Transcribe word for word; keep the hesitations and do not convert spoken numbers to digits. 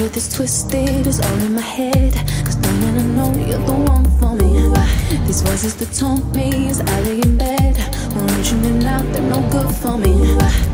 earth is twisted, it's all in my head. Cause darling, I know you're the one for me. These voices that taunt me as I lay in bed, won't you me now, they're no good for me.